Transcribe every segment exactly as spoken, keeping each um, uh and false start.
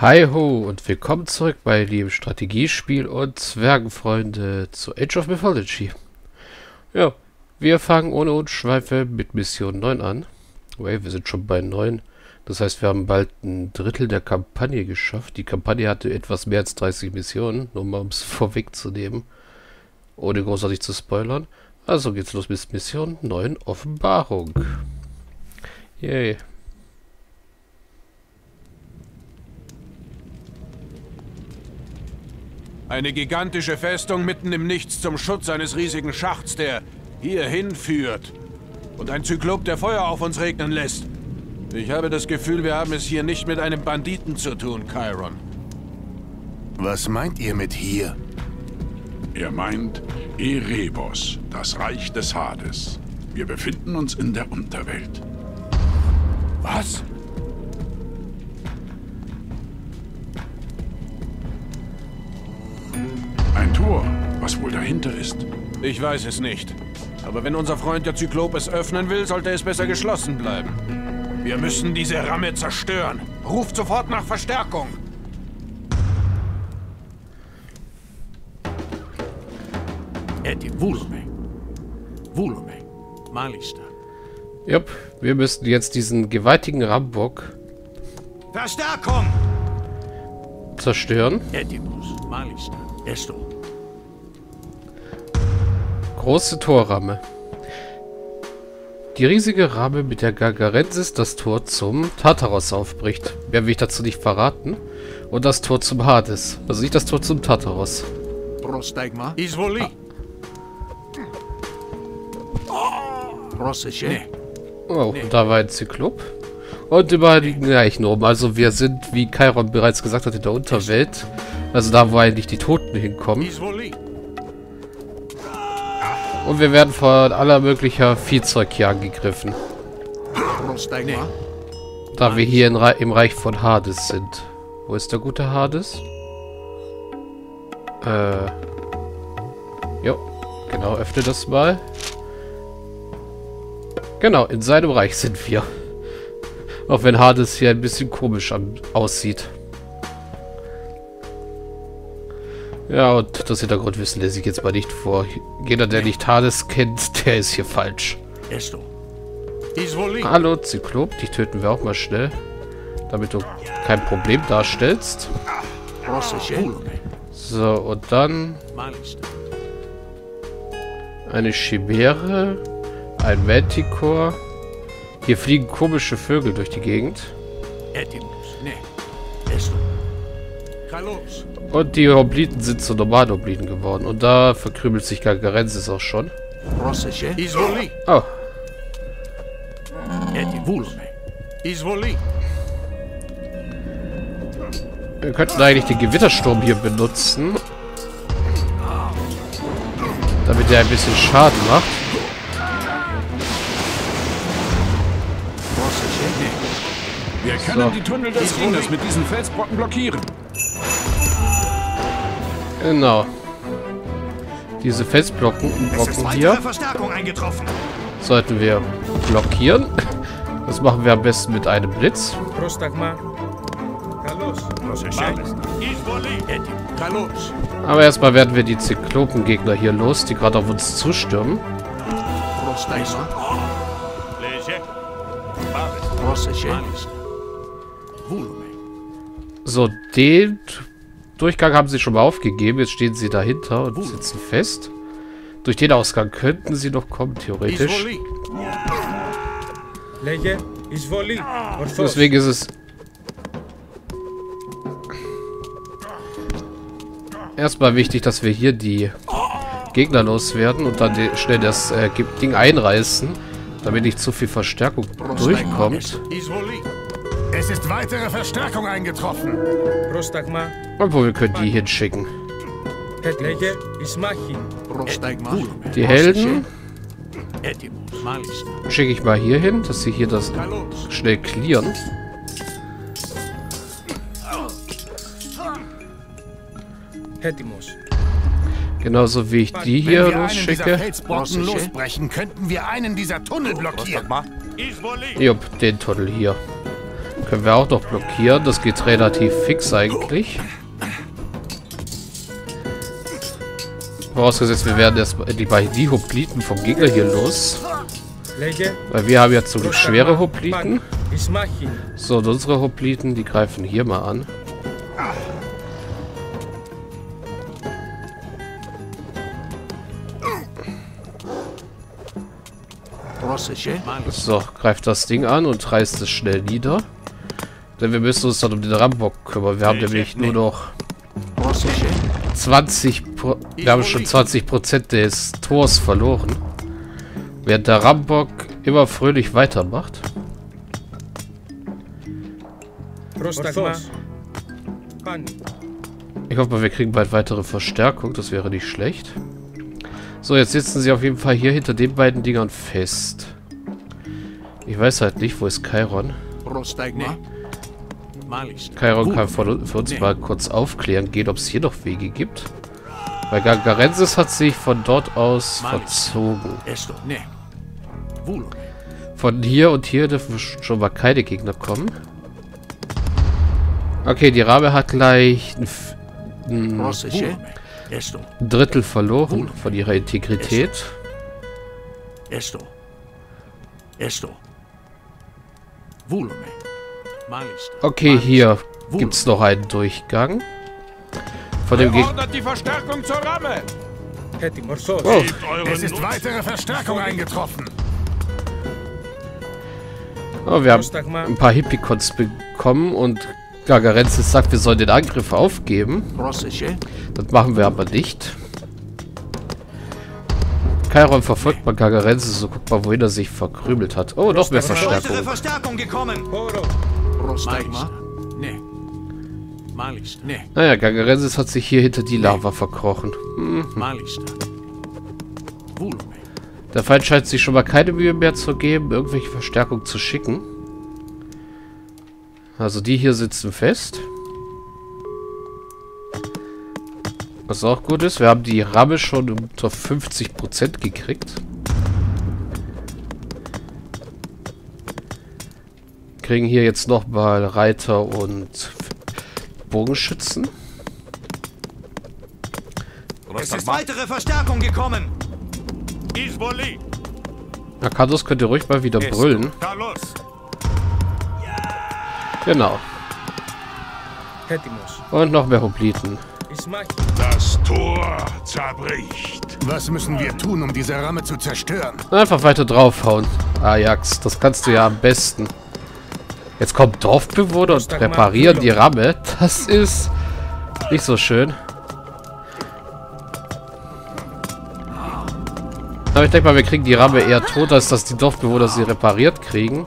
Hi ho und willkommen zurück bei dem Strategiespiel und Zwergenfreunde zu Age of Mythology. Ja, wir fangen ohne Umschweife mit Mission neun an. Okay, wir sind schon bei neun. Das heißt, wir haben bald ein Drittel der Kampagne geschafft. Die Kampagne hatte etwas mehr als dreißig Missionen, nur mal um es vorwegzunehmen, ohne großartig zu spoilern. Also geht's los mit Mission neun, Offenbarung. Yay. Eine gigantische Festung mitten im Nichts zum Schutz eines riesigen Schachts, der hierhin führt. Und ein Zyklop, der Feuer auf uns regnen lässt. Ich habe das Gefühl, wir haben es hier nicht mit einem Banditen zu tun, Chiron. Was meint ihr mit hier? Er meint Erebos, das Reich des Hades. Wir befinden uns in der Unterwelt. Was? Ein Tor, was wohl dahinter ist. Ich weiß es nicht. Aber wenn unser Freund der Zyklop es öffnen will, sollte es besser geschlossen bleiben. Wir müssen diese Ramme zerstören. Ruft sofort nach Verstärkung. Jupp, wir müssen jetzt diesen gewaltigen Rambock Verstärkung! zerstören. Große Torramme. Die riesige Ramme, mit der Gargarensis das Tor zum Tartaros aufbricht. Mehr will ich dazu nicht verraten. Und das Tor zum Hades. Also nicht das Tor zum Tartaros. Oh, und da war ein Zyklop. Und überall liegen Leichen oben. Also wir sind, wie Chiron bereits gesagt hat, in der Unterwelt. Also da, wo eigentlich die Toten hinkommen. Und wir werden von aller möglicher Viehzeug hier angegriffen. Da wir hier in Re im Reich von Hades sind. Wo ist der gute Hades? Äh. Jo, genau, öffne das mal. Genau, in seinem Reich sind wir. Auch wenn Hades hier ein bisschen komisch an aussieht. Ja, und das Hintergrundwissen lese ich jetzt mal nicht vor. Jeder, der nicht Hades kennt, der ist hier falsch. Hallo, Zyklop. Dich töten wir auch mal schnell. Damit du kein Problem darstellst. So, und dann eine Chimäre. Ein Manticore. Hier fliegen komische Vögel durch die Gegend. Und die Hopliten sind zu normalen Hopliten geworden. Und da verkrümelt sich Gargarensis auch schon. Oh. Wir könnten eigentlich den Gewittersturm hier benutzen. Damit er ein bisschen Schaden macht. Wir können so die Tunnel des Gegners mit diesen Felsbrocken blockieren. Genau. Diese Felsblocken Brocken hier sollten wir blockieren. Das machen wir am besten mit einem Blitz. Aber erstmal werden wir die Zyklopengegner hier los, die gerade auf uns zustürmen. So, den Durchgang haben sie schon mal aufgegeben. Jetzt stehen sie dahinter und sitzen fest. Durch den Ausgang könnten sie noch kommen, theoretisch. Deswegen ist es erstmal wichtig, dass wir hier die Gegner loswerden und dann schnell das äh, Ding einreißen, damit nicht zu viel Verstärkung durchkommt. Es ist weitere Verstärkung eingetroffen. Obwohl, wir können die hinschicken. Die Helden schicke ich mal hier hin, dass sie hier das schnell clearen. Genauso wie ich die hier losschicke. losbrechen, könnten wir einen dieser Tunnel blockieren. Jupp, den Tunnel hier. Können wir auch noch blockieren. Das geht relativ fix eigentlich. Vorausgesetzt, wir werden erstmal die beiden die Hopliten vom Gegner hier los. Weil wir haben ja zum Glück schwere Hopliten. So, und unsere Hopliten, die greifen hier mal an. So, greift das Ding an und reißt es schnell nieder. Denn wir müssen uns dann um den Rambock kümmern. Wir haben nämlich nur noch zwanzig Pro wir haben schon zwanzig Prozent des Tors verloren. Während der Rambock immer fröhlich weitermacht. Ich hoffe mal, wir kriegen bald weitere Verstärkung. Das wäre nicht schlecht. So, jetzt sitzen sie auf jeden Fall hier hinter den beiden Dingern fest. Ich weiß halt nicht, wo ist Chiron? Chiron kann von, für uns mal kurz aufklären gehen, ob es hier noch Wege gibt. Weil Gargarensis hat sich von dort aus verzogen. Von hier und hier dürfen schon mal keine Gegner kommen. Okay, die Rabe hat gleich ein, ein, ein Drittel verloren von ihrer Integrität. Okay, hier gibt es noch einen Durchgang. Von dem Gegner. Die Verstärkung zur Ramme. Oh. Es ist weitere Verstärkung eingetroffen. Oh, wir haben ein paar Hippikons bekommen und Gargarensis sagt, wir sollen den Angriff aufgeben. Das machen wir aber nicht. Chiron verfolgt mal Gargarensis, so guckt mal, wohin er sich verkrümelt hat. Oh, noch mehr Verstärkung. Verstärkung gekommen. Naja, Gargarensis hat sich hier hinter die Lava verkrochen. Hm. Der Feind scheint sich schon mal keine Mühe mehr zu geben, irgendwelche Verstärkung zu schicken. Also die hier sitzen fest. Was auch gut ist, wir haben die Ramme schon unter fünfzig Prozent gekriegt. Kriegen hier jetzt nochmal Reiter und Bogenschützen. Es ist weitere Verstärkung gekommen. Arcados könnte ruhig mal wieder brüllen. Genau. Und noch mehr Hopliten. Das Tor zerbricht. Was müssen wir tun, um diese Ramme zu zerstören? Einfach weiter draufhauen. Ajax, das kannst du ja am besten. Jetzt kommt Dorfbewohner und reparieren die Ramme. Das ist nicht so schön. Aber ich denke mal, wir kriegen die Ramme eher tot, als dass die Dorfbewohner sie repariert kriegen.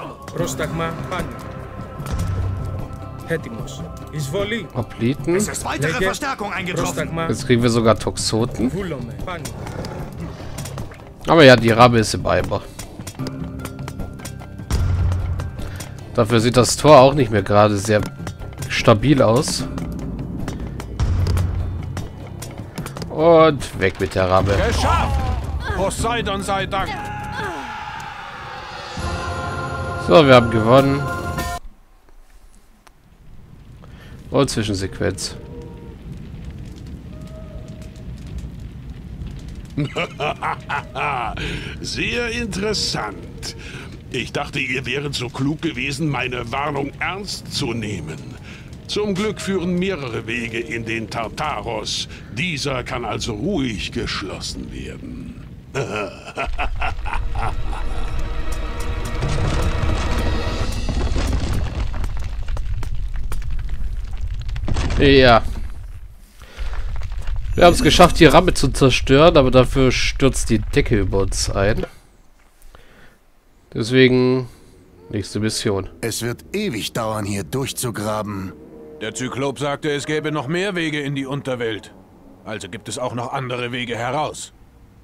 Hopliten. Es ist weitere Verstärkung eingetroffen. Jetzt kriegen wir sogar Toxoten. Aber ja, die Ramme ist im Eimer. Dafür sieht das Tor auch nicht mehr gerade sehr stabil aus. Und weg mit der Ramme. Geschafft! Poseidon sei Dank. So, wir haben gewonnen. Und Zwischensequenz. Sehr interessant. Ich dachte, ihr wäret so klug gewesen, meine Warnung ernst zu nehmen. Zum Glück führen mehrere Wege in den Tartaros. Dieser kann also ruhig geschlossen werden. Ja. Wir haben es geschafft, die Ramme zu zerstören, aber dafür stürzt die Decke über uns ein. Deswegen nächste Mission. Es wird ewig dauern, hier durchzugraben. Der Zyklop sagte, es gäbe noch mehr Wege in die Unterwelt. Also gibt es auch noch andere Wege heraus.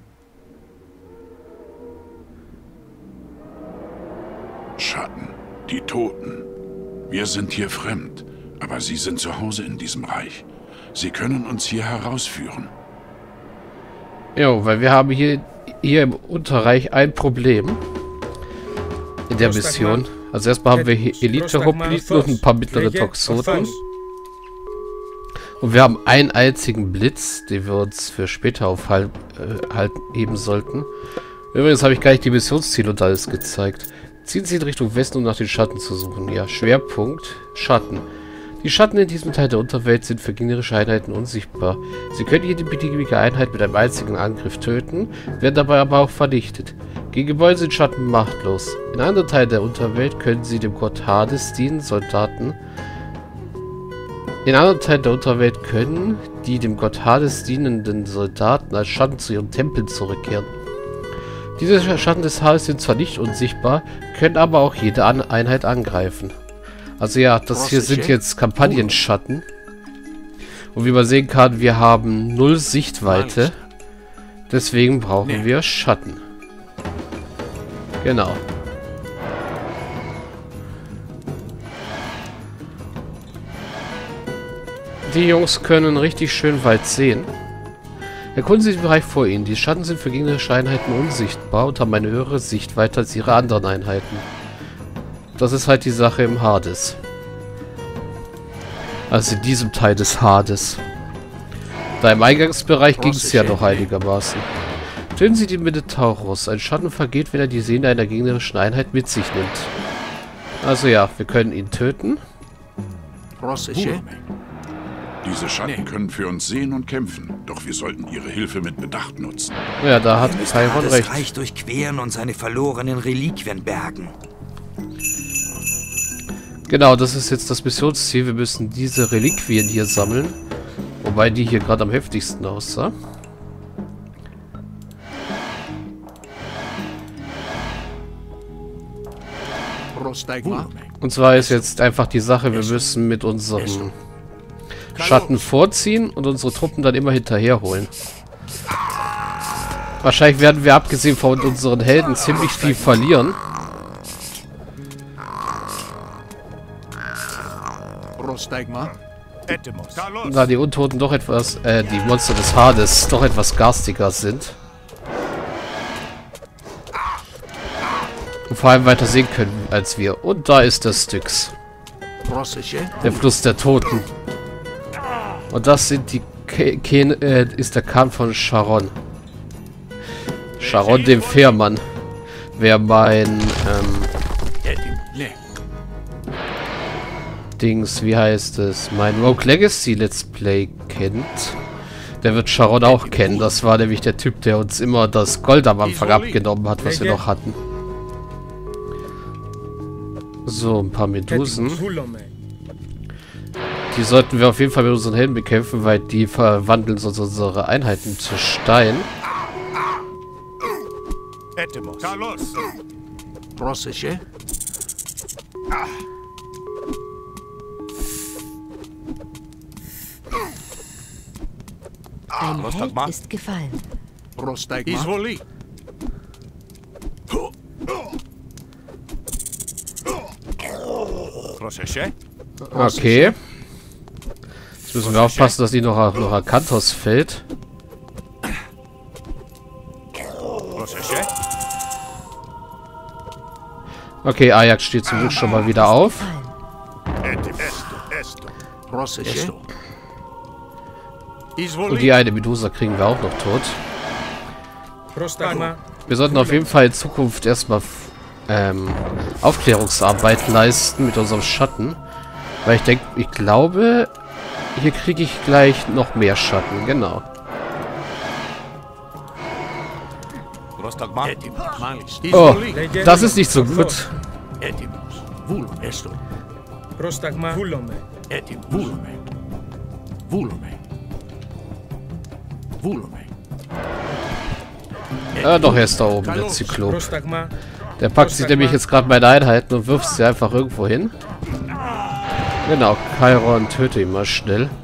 Schatten, die Toten. Wir sind hier fremd, aber sie sind zu Hause in diesem Reich. Sie können uns hier herausführen. Jo, weil wir haben hier, hier im Unterreich ein Problem in der Mission. Also erstmal haben wir hier Elite-Hopliten und ein paar mittlere Toxoten. Und wir haben einen einzigen Blitz, den wir uns für später aufhalten äh, halt heben sollten. Übrigens habe ich gar nicht die Missionsziele und alles gezeigt. Ziehen Sie in Richtung Westen, um nach den Schatten zu suchen. Ja, Schwerpunkt Schatten. Die Schatten in diesem Teil der Unterwelt sind für gegnerische Einheiten unsichtbar. Sie können jede beliebige Einheit mit einem einzigen Angriff töten, werden dabei aber auch vernichtet. Gegen Gebäude sind Schatten machtlos. In anderen Teilen der Unterwelt können sie dem Gott Hades dienen, Soldaten. In anderen Teilen der Unterwelt können die dem Gott Hades dienenden Soldaten als Schatten zu ihren Tempeln zurückkehren. Diese Schatten des Hades sind zwar nicht unsichtbar, können aber auch jede An Einheit angreifen. Also ja, das hier sind jetzt Kampagnenschatten. Und wie man sehen kann, wir haben null Sichtweite. Deswegen brauchen wir Schatten. Genau. Die Jungs können richtig schön weit sehen. Erkunden Sie den Bereich vor Ihnen. Die Schatten sind für gegnerische Einheiten unsichtbar und haben eine höhere Sichtweite als ihre anderen Einheiten. Das ist halt die Sache im Hades. Also in diesem Teil des Hades. Da im Eingangsbereich ging es ja noch einigermaßen. Töten Sie den Minotaurus. Ein Schatten vergeht, wenn er die Seele einer gegnerischen Einheit mit sich nimmt. Also ja, wir können ihn töten. Diese Schatten können für uns sehen und kämpfen, doch wir sollten ihre Hilfe mit Bedacht nutzen. Ja, da hat Chiron recht. Das Reich durchqueren und seine verlorenen Reliquien bergen. Genau, das ist jetzt das Missionsziel. Wir müssen diese Reliquien hier sammeln. Wobei die hier gerade am heftigsten aussah. Und zwar ist jetzt einfach die Sache, wir müssen mit unserem Schatten vorziehen und unsere Truppen dann immer hinterher holen. Wahrscheinlich werden wir abgesehen von unseren Helden ziemlich viel verlieren. Da die Untoten doch etwas, äh, die Monster des Hades doch etwas garstiger sind. Und vor allem weiter sehen können als wir. Und da ist der Styx. Der Fluss der Toten. Und das sind die Ke Ke äh, ist der Kahn von Charon. Charon dem Fährmann. Wer mein ähm, Dings, wie heißt es? Mein Rogue Legacy Let's Play kennt. Der wird Charon auch kennen. Das war nämlich der Typ, der uns immer das Gold am Anfang abgenommen hat, was wir noch hatten. So, ein paar Medusen. Die sollten wir auf jeden Fall mit unseren Helden bekämpfen, weil die verwandeln sonst unsere Einheiten zu Stein. Ein Held ist gefallen. Okay. Jetzt müssen wir aufpassen, dass die noch, noch Akanthos fällt. Okay, Ajax steht zum Glück schon mal wieder auf. Und die eine Medusa kriegen wir auch noch tot. Wir sollten auf jeden Fall in Zukunft erstmal ähm, Aufklärungsarbeit leisten mit unserem Schatten. Weil ich denke, ich glaube, hier kriege ich gleich noch mehr Schatten. Genau. Oh, das ist nicht so gut. Ah, doch, er ist da oben, der Zyklop. Der packt sich nämlich jetzt gerade meine Einheiten und wirft sie einfach irgendwo hin. Genau, Chiron, töte ihn mal schnell.